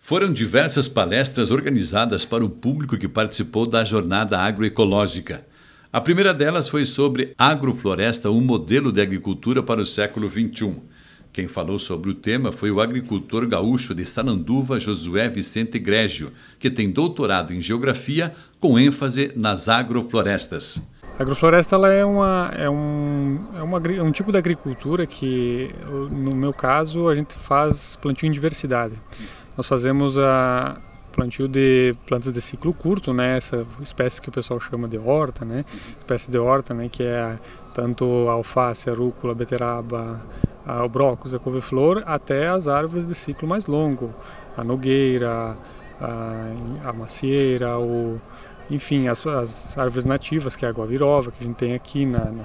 Foram diversas palestras organizadas para o público que participou da Jornada Agroecológica. A primeira delas foi sobre Agrofloresta, um modelo de agricultura para o século XXI. Quem falou sobre o tema foi o agricultor gaúcho de Sananduva, Josué Vicente Grégio, que tem doutorado em Geografia com ênfase nas agroflorestas. A agrofloresta ela é um tipo de agricultura que, no meu caso, a gente faz plantio em diversidade. Nós fazemos plantio de plantas de ciclo curto, né? Essa espécie que o pessoal chama de horta, né? Espécie de horta, né? Que é tanto a alface, a rúcula, a beterraba, o brócolis, a couve-flor, até as árvores de ciclo mais longo, a nogueira, a macieira, enfim, as árvores nativas, que é a guavirova, que a gente tem aqui,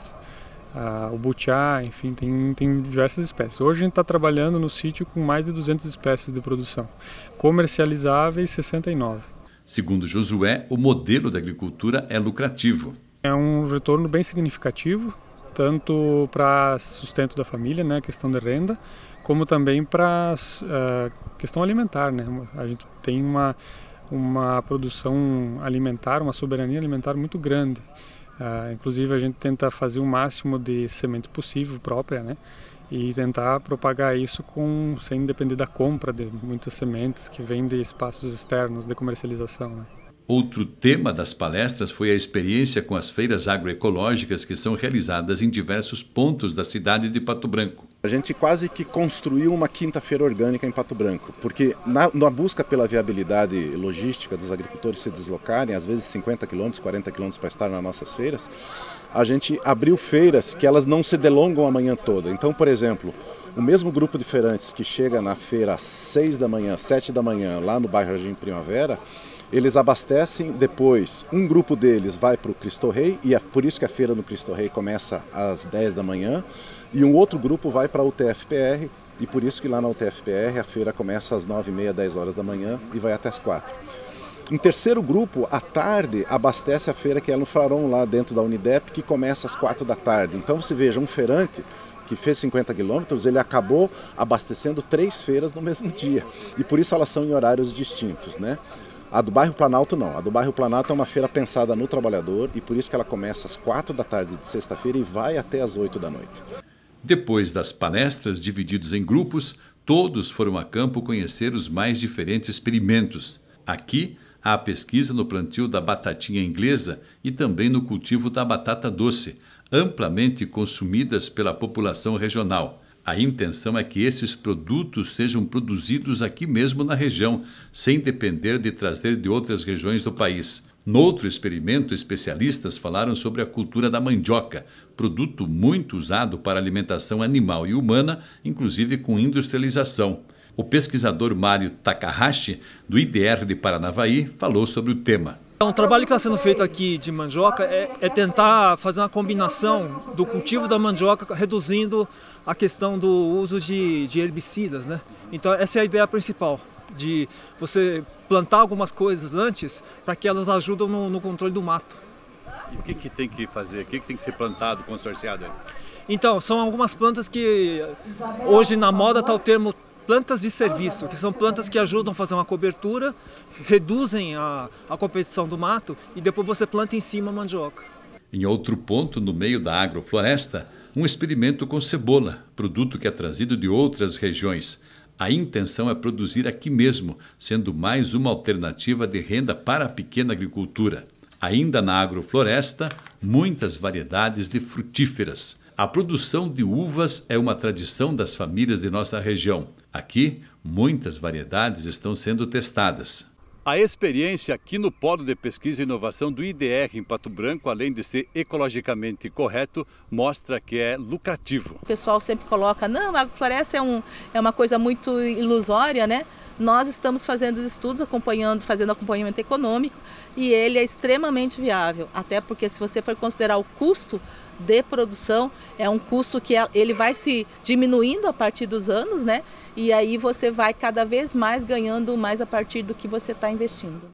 o butiá, enfim, tem diversas espécies. Hoje a gente está trabalhando no sítio com mais de 200 espécies de produção, comercializáveis 69. Segundo Josué, o modelo da agricultura é lucrativo. É um retorno bem significativo, tanto para sustento da família, né, questão de renda, como também para questão alimentar, né? A gente tem uma produção alimentar, uma soberania alimentar muito grande. Inclusive a gente tenta fazer o máximo de semente possível própria, né? E tentar propagar isso sem depender da compra de muitas sementes que vêm de espaços externos de comercialização, né? Outro tema das palestras foi a experiência com as feiras agroecológicas que são realizadas em diversos pontos da cidade de Pato Branco. A gente quase que construiu uma quinta feira orgânica em Pato Branco, porque na busca pela viabilidade logística dos agricultores se deslocarem, às vezes 50 km, 40 km para estar nas nossas feiras, a gente abriu feiras que elas não se delongam a manhã toda. Então, por exemplo, o mesmo grupo de feirantes que chega na feira às 6 da manhã, 7 da manhã, lá no bairro Jardim Primavera, eles abastecem, depois um grupo deles vai para o Cristo Rei, e é por isso que a feira no Cristo Rei começa às 10 da manhã, e um outro grupo vai para a UTF-PR, e por isso que lá na UTF-PR a feira começa às 9h30, 10 horas da manhã e vai até às 4. Um terceiro grupo, à tarde, abastece a feira que é no Fraron, lá dentro da Unidep, que começa às 4 da tarde. Então você veja, um feirante que fez 50 quilômetros, ele acabou abastecendo 3 feiras no mesmo dia, e por isso elas são em horários distintos, né? A do bairro Planalto não. A do bairro Planalto é uma feira pensada no trabalhador e por isso que ela começa às 4 da tarde de sexta-feira e vai até às 8 da noite. Depois das palestras, divididos em grupos, todos foram a campo conhecer os mais diferentes experimentos. Aqui, há a pesquisa no plantio da batatinha inglesa e também no cultivo da batata doce, amplamente consumidas pela população regional. A intenção é que esses produtos sejam produzidos aqui mesmo na região, sem depender de trazer de outras regiões do país. No outro experimento, especialistas falaram sobre a cultura da mandioca, produto muito usado para alimentação animal e humana, inclusive com industrialização. O pesquisador Mário Takahashi, do IDR de Paranavaí, falou sobre o tema. O trabalho que está sendo feito aqui de mandioca é tentar fazer uma combinação do cultivo da mandioca, reduzindo a questão do uso de herbicidas, né? Então essa é a ideia principal, de você plantar algumas coisas antes para que elas ajudem no controle do mato. E o que tem que fazer? O que tem que ser plantado, consorciado aí? Então, são algumas plantas que hoje na moda está o termo plantas de serviço, que são plantas que ajudam a fazer uma cobertura, reduzem a competição do mato e depois você planta em cima a mandioca. Em outro ponto, no meio da agrofloresta, um experimento com cebola, produto que é trazido de outras regiões. A intenção é produzir aqui mesmo, sendo mais uma alternativa de renda para a pequena agricultura. Ainda na agrofloresta, muitas variedades de frutíferas. A produção de uvas é uma tradição das famílias de nossa região. Aqui, muitas variedades estão sendo testadas. A experiência aqui no Polo de Pesquisa e Inovação do IDR em Pato Branco, além de ser ecologicamente correto, mostra que é lucrativo. O pessoal sempre coloca, não, a agrofloresta é uma coisa muito ilusória, né? Nós estamos fazendo os estudos, fazendo acompanhamento econômico e ele é extremamente viável, até porque se você for considerar o custo de produção, é um custo que ele vai se diminuindo a partir dos anos, né? E aí você vai cada vez mais ganhando mais a partir do que você está investindo.